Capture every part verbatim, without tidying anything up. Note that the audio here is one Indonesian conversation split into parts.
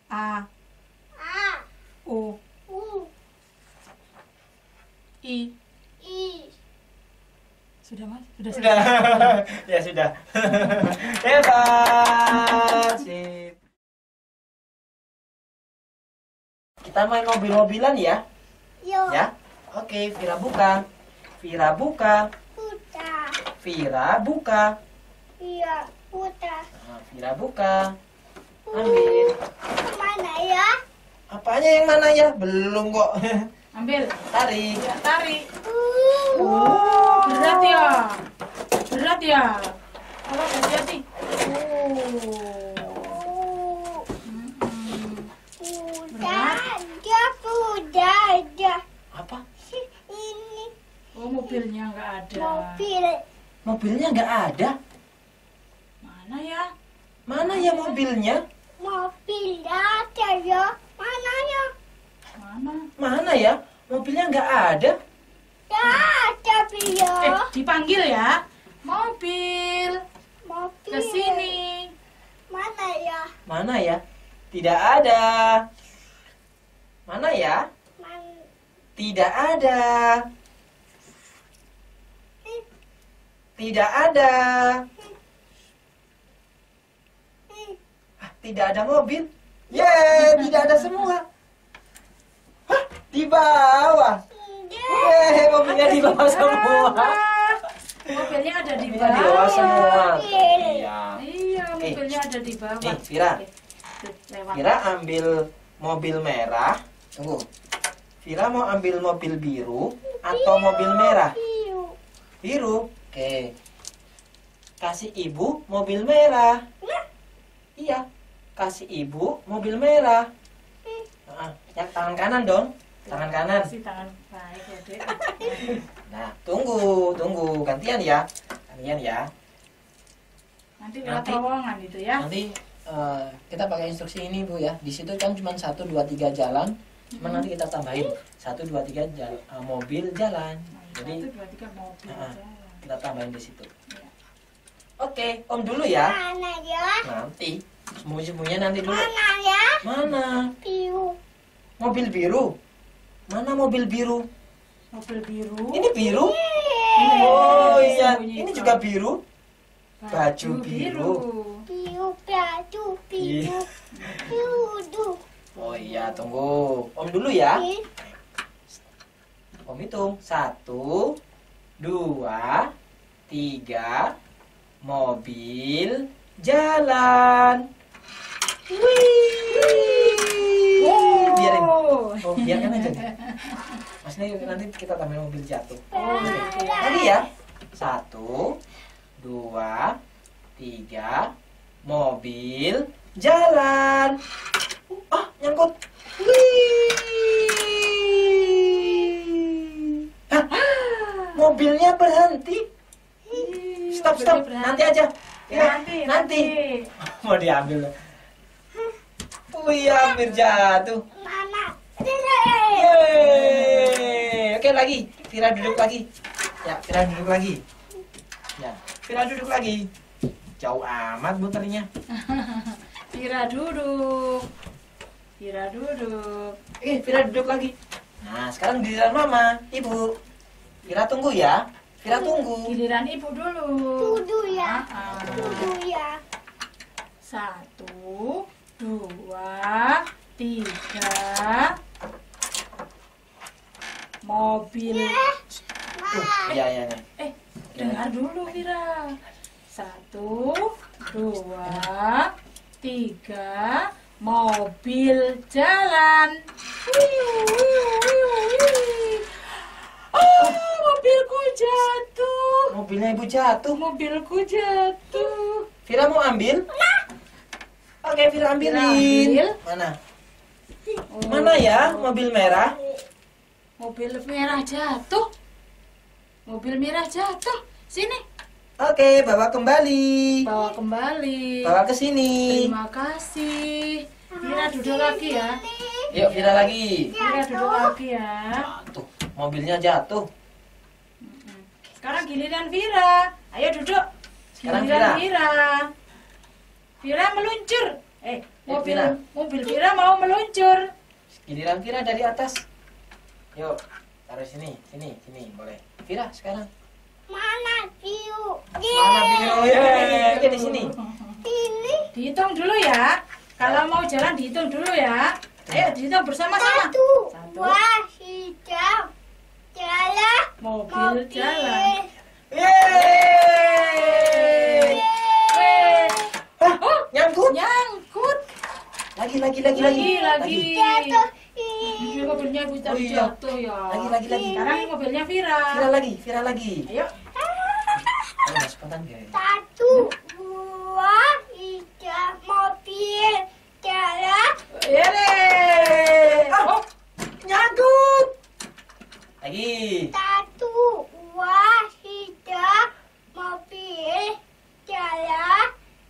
A. A. U. U. I. I. Sudah mas? Sudah Sudah. Ya sudah. Hebat. Sip. Kita main mobil-mobilan ya. Yo. Ya. Oke, Vira buka. Vira buka. Puta. Vira buka. Iya. Puta. Nah, Vira buka. Ambil. Kemana ya? Apanya yang mana ya? Belum kok. Ambil. Tarik. Ya, tarik. Uh. Oh, berat ya. Berat ya. Kalau hati-hati. Uh. Mm-mm. Udah, dia udah ada. Apa? Ini Oh, mobilnya nggak ada. mobil. Mobilnya nggak ada. Mana ya? Mana ya mobilnya? Mobil ada ya. Mana ya? Mana? Mana ya? Mobilnya nggak ada. Ya ada ya. Eh, dipanggil ya. Mobil. Mobil. Ke sini. Mana ya? Mana ya? Tidak ada. Mana ya? Man. Tidak ada. Tidak ada. Ah, tidak ada mobil. Yeay, tidak ada semua. Hah, di bawah. Yeay, mobilnya di bawah semua. Mobilnya ada di Mobilnya di bawah. bawah semua. Mobil. Iya. Iya, mobilnya ada di bawah. Nih, Vira. Oke. Tuh, lewat. Vira ambil mobil merah. Tunggu. Vira mau ambil mobil biru atau mobil merah? Biru. Biru. Oke. Kasih ibu mobil merah. Iya. Kasih ibu mobil merah. Nah, yang tangan kanan dong. Tangan kanan. Kasih tangan baik ya, Dek. Nah, tunggu, tunggu. Gantian ya. Gantian ya. Nanti lewat Nanti. terowongan itu ya. Nanti eh, kita pakai instruksi ini Bu ya. Di situ kan cuma satu dua tiga jalan. Cuma nanti kita tambahin satu dua tiga jal- eh, mobil jalan. Jadi Satu, dua, tiga mobil Nah, jalan. kita tambahin di situ. Iya. Oke, Om dulu ya. Mana ya? Nanti sembunyi-sembunyinya nanti dulu. Mana ya? Mana? Biru. Mobil biru. Mana mobil biru? Mobil biru. Ini biru? Ini Oh yang iya, disembunyikan. ini juga biru. Baju biru. Biru baju biru. Biru. Oh iya, tunggu. Om dulu ya. Biru. Om hitung. Satu, dua, tiga. Mobil jalan. Wih. Biarin. Oh. Oh, biarkan aja. Mas ini nanti kita tambahin mobil jatuh. Oh, Oke. gitu. Tadi ya. Satu, dua, tiga. Mobil jalan. Ah, nyangkut. Wih. Hah? Mobilnya berhenti. Stop, Mobilnya stop. berhenti. Nanti aja. Ya, nanti, nanti. Mau diambil. Wih, hampir jatuh. Mana? Yeay. Oke, lagi. Vira duduk lagi. Ya, Vira duduk lagi. Ya, Vira duduk lagi. Jauh amat muternya. Vira duduk. Vira duduk. Oke, Vira duduk lagi. Nah, sekarang giliran Mama, Ibu. Vira tunggu ya. Vira tunggu. Giliran ibu dulu. Tudu ya. Ah, ah. Tudu ya. Satu, dua, tiga. Mobil. Tuh, iya, iya, iya. Eh, dengar dulu Vira. Satu, dua, tiga. Mobil jalan. Wiu, wiu, wiu, wiu. Oh, mobilku jatuh. Mobilnya Ibu jatuh. Mobilku jatuh. Vira mau ambil? Oke, Vira ambilin. Vira ambil. Mana? Oh, Mana ya mobil merah? Mobil merah jatuh. Mobil merah jatuh. Sini, Oke, bawa kembali. bawa kembali. Bawa ke sini. Terima kasih. Vira duduk lagi ya. Yuk, Vira lagi. Vira duduk lagi ya. Tuh, mobilnya jatuh. Mm-mm. Sekarang giliran Vira. Ayo duduk. Sekarang Giliran Vira. Vira. Vira meluncur. Eh, Eh, mobil Vira. mobil Vira mau meluncur. Giliran Vira dari atas. Yuk, taruh sini, sini, sini, boleh. Vira sekarang. Mana biru? Mana biru? Ya, di sini. Ini Dihitung dulu ya. Kalau mau jalan dihitung dulu ya. Ayo dihitung bersama-sama. satu, Satu. dua, tiga, jalan, Mobil jalan. Yeay! Weh. Hah, Oh, nyangkut. nyangkut. Lagi, lagi, lagi, Lagi, lagi. lagi. jatuh. Ini Ini mobilnya Ibu tadi Oh, iya. jatuh ya. Lagi, lagi, lagi. Sekarang ini mobilnya Vira. Vira lagi, Vira lagi. Ayo. Oh, nggak spontan guys. satu, dua, tiga, mobil jalan. Yeay. Oh, Nyangkut. Lagi. Satu, dua, tiga, mobil jalan.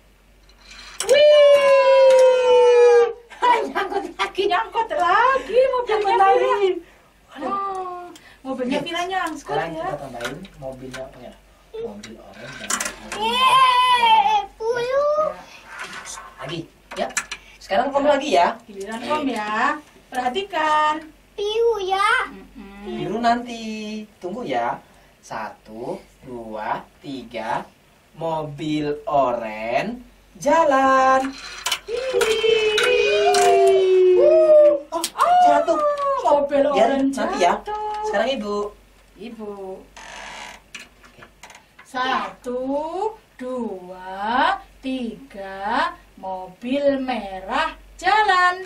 wih. Nyangkut lagi, nyangkut lagi mobilnya Nyangkut Vira. lagi. Oh, mobilnya Vira nyangkut Sekarang ya. kita tambahin mobilnya ya. Mobil orange dan mobil Yeay, puluh. lagi. Ya. Sekarang kamu lagi ya. Giliran Om ya. Perhatikan. Biru ya. Mm-mm. Biru nanti. Tunggu ya. Satu, dua, tiga. Mobil orange jalan. Oh, jatuh. Mobil Ya, orange nanti ya. jatuh. Sekarang ibu. Ibu. Satu, dua, tiga. Mobil merah jalan.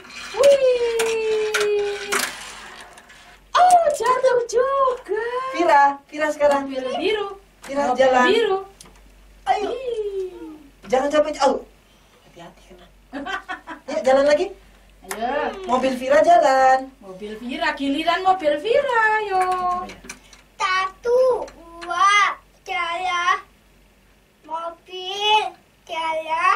Wih. Oh, jatuh juga. Vira, Vira sekarang. Mobil biru. Vira Mobil jalan. biru. Ayo. Ih. Jangan sampai jauh. Hati-hati kena. Ya, jalan lagi. Ayo, Mobil Vira jalan. mobil Vira, giliran mobil Vira, yo. Satu, dua, jalan. Mobil jalan.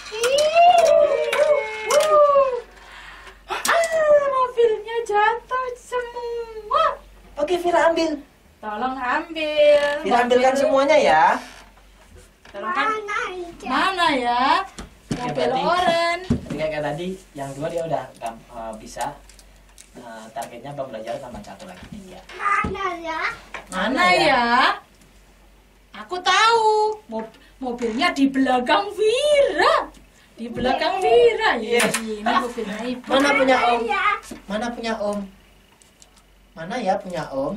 Ah, mobilnya jatuh semua. Oke, Vira ambil. Tolong ambil. Vira ambilkan Mobil- semuanya ya. Tolong kan. Mana hijau? Mana ya? Mobil berarti- oranye. Jadi kayak tadi, yang dua dia udah gam- eh, bisa. Eh, targetnya pembelajaran tambah satu lagi. Ya. Mana ya? Mana ya? Aku tahu. Mob- mobilnya di belakang Vira. Di belakang Vira. Ya, Yes. ini mobilnya Ibu. Mana punya Om? Ya. Mana punya Om? Mana ya punya Om?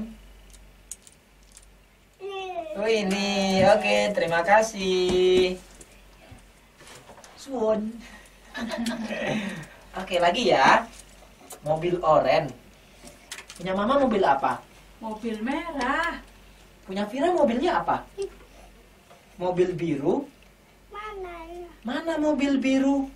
Ini. Oh ini, oke, terima kasih. Suwon. Oke, lagi ya. Mobil oranye. Punya Mama mobil apa? Mobil merah. Punya Vira mobilnya apa? Mobil biru. Mana ya? Mana mobil biru?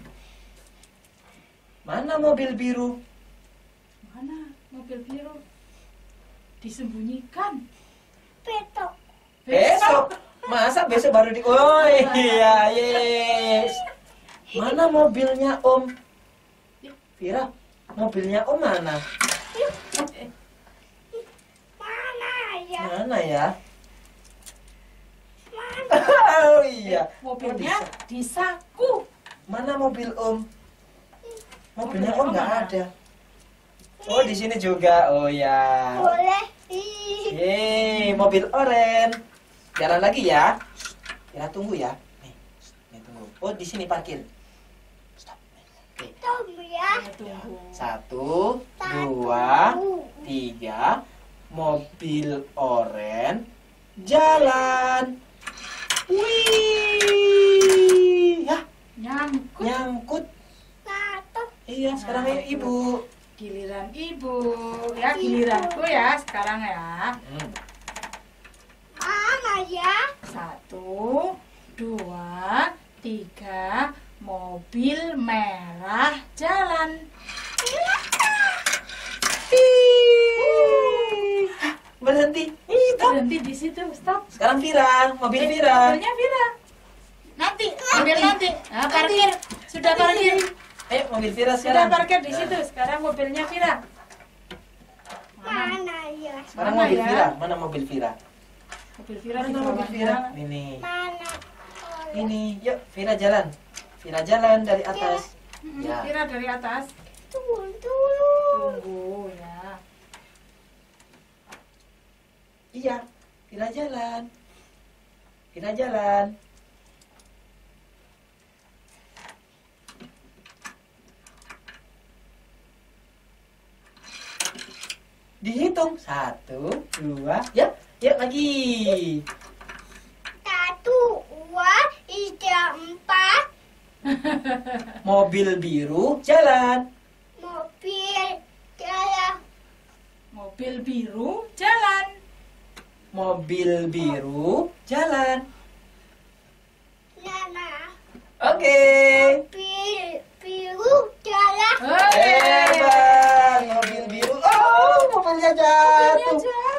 Mana mobil biru? Mana mobil biru? Disembunyikan. Petok. Besok. Masa besok baru di... Oh iya, yes. Mana mobilnya Om? Vira, mobilnya Om mana? Mana ya? Mana ya? Mana? Oh iya. Mobilnya di saku. Mana mobil Om? Mobilnya Mobilnya Om Om nggak mana? ada. Oh di sini juga. Oh ya. Boleh. Ih. Yeay, mobil oranye. Jalan lagi ya. Kita tunggu ya. Nih, nih tunggu. Oh di sini parkir. Stop. Oke. Tunggu ya. Ya, tunggu. Satu, dua, tiga. Mobil oranye jalan. Wih, ya Nyangkut. nyangkut. Satu. Iya, sekarang ayo ibu. Giliran Ibu. Ya, giliranku ya sekarang ya. Hmm. Mana ya? Satu, dua, tiga. Mobil merah jalan. Ih, berhenti. Ih, stop. Berhenti di situ. Stop. Sekarang Vira, mobil Eh, Vira. Mobilnya Vira. Nanti, ambil nanti. Nah, parkir. Sudah parkir. Ayo mobil Vira Sudah sekarang. parkir di Nah, situ. Sekarang mobilnya Vira. Mana? Mana ya? Sekarang Mana mobil ya? Vira, mana mobil Vira? Mobil Vira di Mana mobil bawahnya. Vira? Ini. Mana? Ini, yuk Vira jalan. Vira jalan dari atas. Mm-mm, Ya. Vira dari atas. Tunggu dulu. Tunggu ya. Iya, Vira jalan. Vira jalan. Dihitung satu, dua, ya, yuk lagi. Satu, dua, tiga, empat. Mobil biru jalan. Mobil jalan. Mobil biru jalan. Mobil biru jalan. Nana. Oke. Mobil biru jalan. Hebat, mobil biru. Oh, mobilnya jatuh.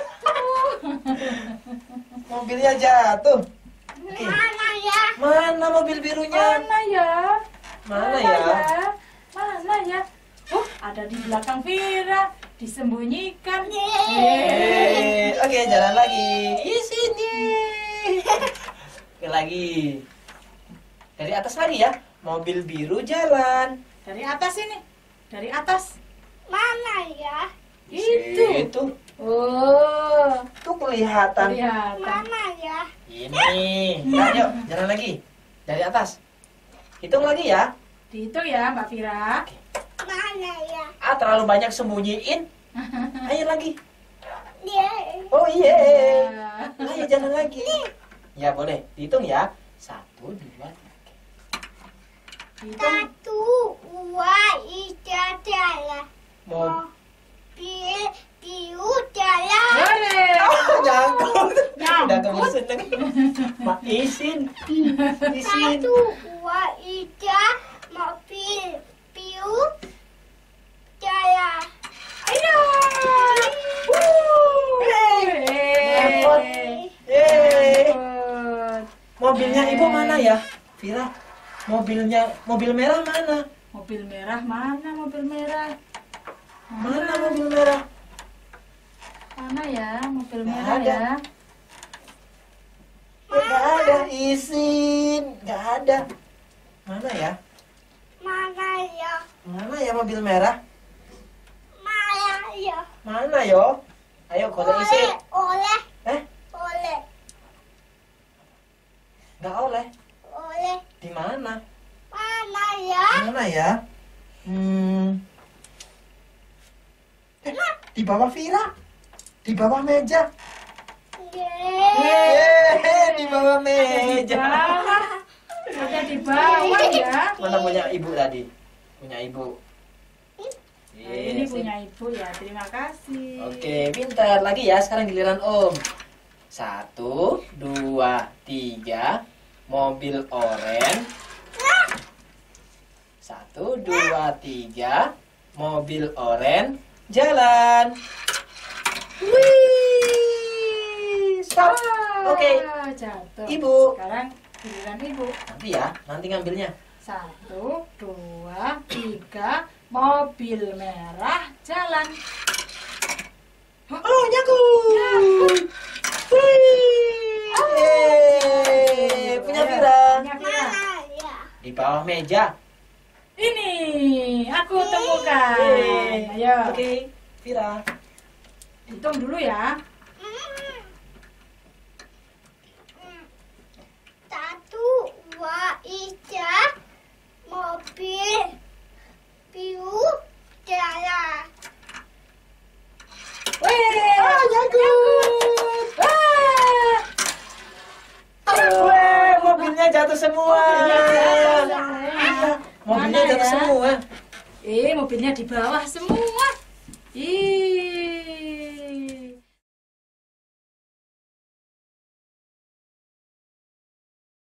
Mobilnya jatuh. Oke. Mana ya? Mana mobil birunya? Mana ya? Mana ya? Mana ya? Oh, ada di belakang Vira. Disembunyikan. Eh, Oke, jalan lagi. Di sini. Oke, lagi. Dari atas lagi ya. Mobil biru jalan. Dari atas ini. Dari atas. Mana ya? Itu. Itu. Oh, Tuh kelihatan. kelihatan. Mana ya? Ini. Nah, yuk, jalan lagi. Dari atas. Hitung lagi ya. Dihitung ya, Mbak Vira. Mana ya? Ah, terlalu banyak sembunyiin. Ayo lagi. Dia. Oh iya. Ya. Ayo jalan lagi. Ya boleh. Dihitung ya. Satu, dua, tiga. Dihitung. Satu, dua, tiga, jalan. Mau Mobil biru jalan. Boleh. nyangkut. Nyangkut. Udah kemesin lagi. Mak izin. Izin. Satu, dua, tiga, mobil biru jalan. Ayo. Nyangkut. Yeay. Mobilnya ibu mana ya? Vira. Mobilnya mobil merah mana? Mobil merah mana? Mobil merah. Mana mobil merah? Mana ya? Mobil Nggak merah ada. ya. Gak ada izin. Gak ada. Mana ya? Mana ya? Mana ya mobil merah? Mana ya? Mana yo? Ayo kalau Oleh, izin. oleh, Eh? oleh, Gak oleh. oleh. Di mana? Mana ya? Mana ya? Hmm. Eh, di bawah Vira. Di bawah meja. Yeay. Yeay, di bawah meja. Bawah. Ada di bawah ya. Mana punya ibu tadi? Punya ibu. Nah, ini punya ibu ya. Terima kasih. Oke, pintar. Lagi ya, sekarang giliran Om. Satu, dua, tiga. Mobil oranye. Satu, dua, tiga. Mobil oranye. Jalan. Wih, stop. Oke, Ah, jatuh. Ibu. Sekarang giliran ibu. nanti ya, nanti ngambilnya. Satu, dua, tiga. Mobil merah jalan. Oh, nyangkut. Wih, yeay, punya Vira. Punya Vira. Mana ya? Di bawah meja. Ini aku temukan. Yeay. Ayo, Oke, Vira. hitung dulu ya. Satu, dua, tiga, mobil biru jalan. Wih, Ah, nyangkut. Ah. Weh, mobilnya jatuh semua. Mobilnya Mana jatuh ya? semua. Eh, mobilnya di bawah semua. Ih,